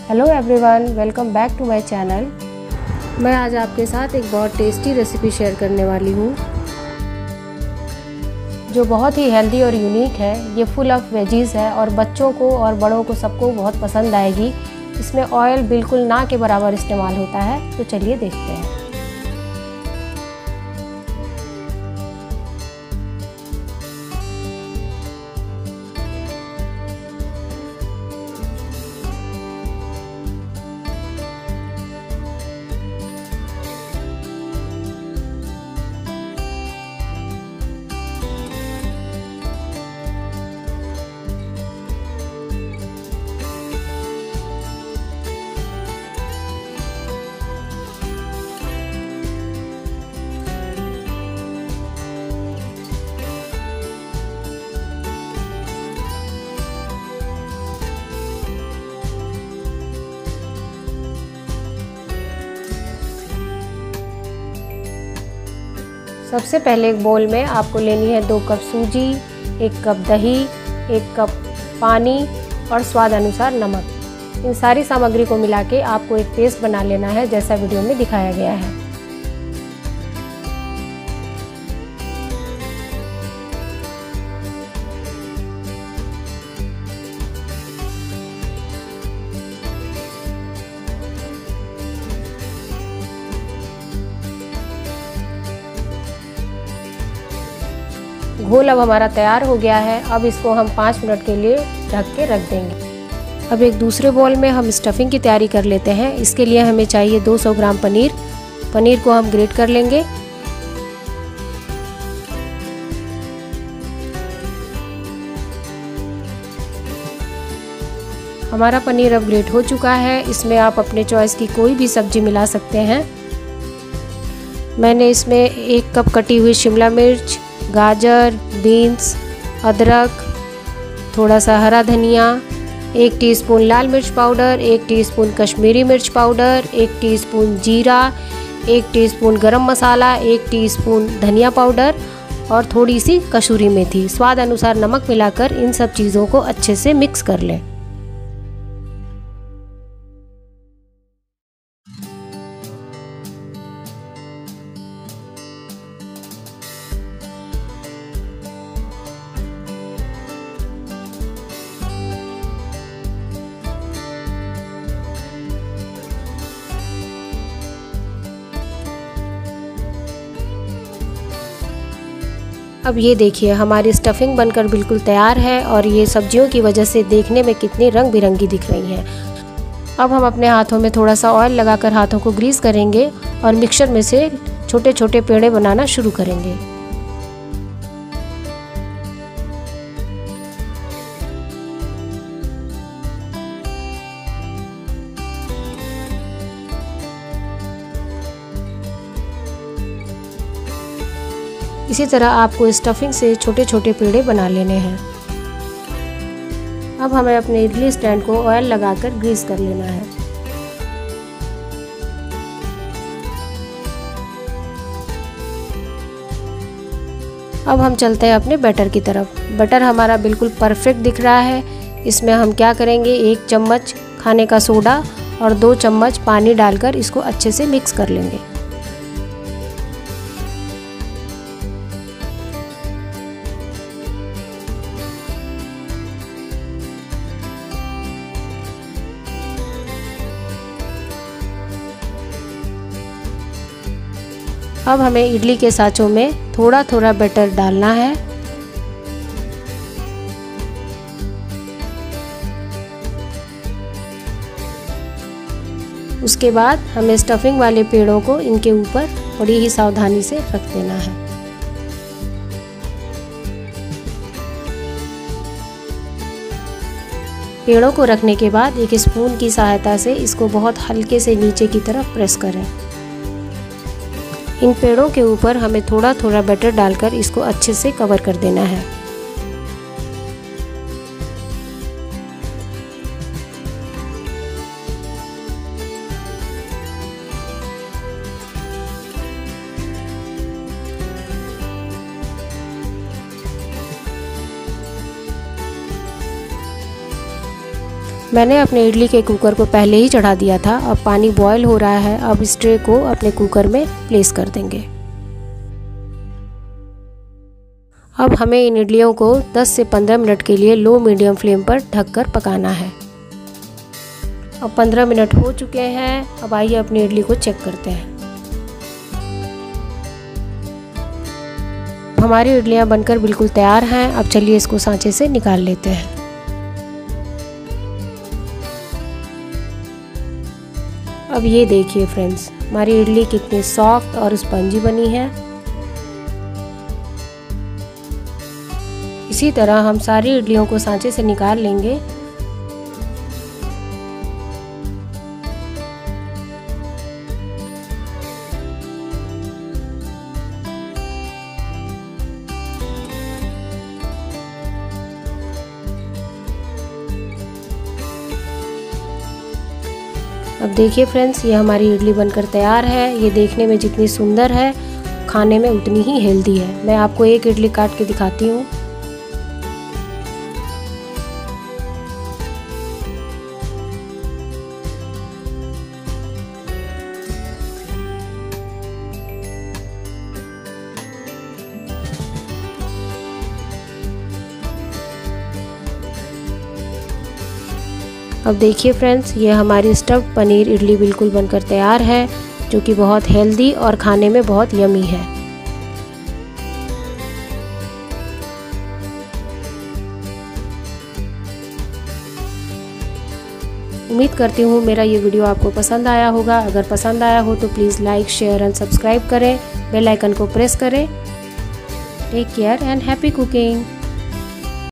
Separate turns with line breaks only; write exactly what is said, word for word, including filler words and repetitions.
Hello everyone, welcome back to my channel. मैं आज आपके साथ एक बहुत टेस्टी रेसिपी शेयर करने वाली हूँ जो बहुत ही हेल्दी और यूनिक है। ये फुल ऑफ वेजीज है और बच्चों को और बड़ों को सबको बहुत पसंद आएगी। इसमें ऑयल बिल्कुल ना के बराबर इस्तेमाल होता है। तो चलिए देखते हैं। सबसे पहले एक बोल में आपको लेनी है दो कप सूजी, एक कप दही, एक कप पानी और स्वाद अनुसार नमक। इन सारी सामग्री को मिला के आपको एक पेस्ट बना लेना है जैसा वीडियो में दिखाया गया है। घोल अब हमारा तैयार हो गया है। अब इसको हम पाँच मिनट के लिए ढक के रख देंगे। अब एक दूसरे बॉल में हम स्टफिंग की तैयारी कर लेते हैं। इसके लिए हमें चाहिए दो सौ ग्राम पनीर। पनीर को हम ग्रेट कर लेंगे। हमारा पनीर अब ग्रेट हो चुका है। इसमें आप अपने चॉइस की कोई भी सब्जी मिला सकते हैं। मैंने इसमें एक कप कटी हुई शिमला मिर्च, गाजर, बीन्स, अदरक, थोड़ा सा हरा धनिया, एक टीस्पून लाल मिर्च पाउडर, एक टीस्पून कश्मीरी मिर्च पाउडर, एक टीस्पून जीरा, एक टीस्पून गरम मसाला, एक टीस्पून धनिया पाउडर और थोड़ी सी कसूरी मेथी। स्वाद अनुसार नमक मिलाकर इन सब चीज़ों को अच्छे से मिक्स कर लें। अब ये देखिए हमारी स्टफिंग बनकर बिल्कुल तैयार है और ये सब्जियों की वजह से देखने में कितनी रंग बिरंगी दिख रही हैं। अब हम अपने हाथों में थोड़ा सा ऑयल लगाकर हाथों को ग्रीस करेंगे और मिक्सचर में से छोटे छोटे पेड़े बनाना शुरू करेंगे। इसी तरह आपको स्टफिंग से छोटे छोटे पेड़े बना लेने हैं। अब हमें अपने इडली स्टैंड को ऑयल लगाकर ग्रीस कर लेना है। अब हम चलते हैं अपने बैटर की तरफ। बैटर हमारा बिल्कुल परफेक्ट दिख रहा है। इसमें हम क्या करेंगे, एक चम्मच खाने का सोडा और दो चम्मच पानी डालकर इसको अच्छे से मिक्स कर लेंगे। अब हमें इडली के साँचों में थोड़ा थोड़ा बैटर डालना है। उसके बाद हमें स्टफिंग वाले पेड़ों को इनके ऊपर बड़ी ही सावधानी से रख देना है। पेड़ों को रखने के बाद एक स्पून की सहायता से इसको बहुत हल्के से नीचे की तरफ प्रेस करें। इन पेड़ों के ऊपर हमें थोड़ा थोड़ा बैटर डालकर इसको अच्छे से कवर कर देना है। मैंने अपने इडली के कुकर को पहले ही चढ़ा दिया था। अब पानी बॉयल हो रहा है। अब इस ट्रे को अपने कुकर में प्लेस कर देंगे। अब हमें इन इडलियों को दस से पंद्रह मिनट के लिए लो मीडियम फ्लेम पर ढककर पकाना है। अब पंद्रह मिनट हो चुके हैं। अब आइए अपनी इडली को चेक करते हैं। हमारी इडलियां बनकर बिल्कुल तैयार हैं। अब चलिए इसको सांचे से निकाल लेते हैं। अब ये देखिए फ्रेंड्स, हमारी इडली कितनी सॉफ्ट और स्पंजी बनी है। इसी तरह हम सारी इडलियों को सांचे से निकाल लेंगे। अब देखिए फ्रेंड्स, ये हमारी इडली बनकर तैयार है। ये देखने में जितनी सुंदर है, खाने में उतनी ही हेल्दी है। मैं आपको एक इडली काट के दिखाती हूँ। अब देखिए फ्रेंड्स, ये हमारी स्टफ्ड पनीर इडली बिल्कुल बनकर तैयार है, जो कि बहुत हेल्दी और खाने में बहुत यमी है। उम्मीद करती हूँ मेरा ये वीडियो आपको पसंद आया होगा। अगर पसंद आया हो तो please like, share and subscribe करें। बेल आइकन को प्रेस करें। Take care and happy cooking.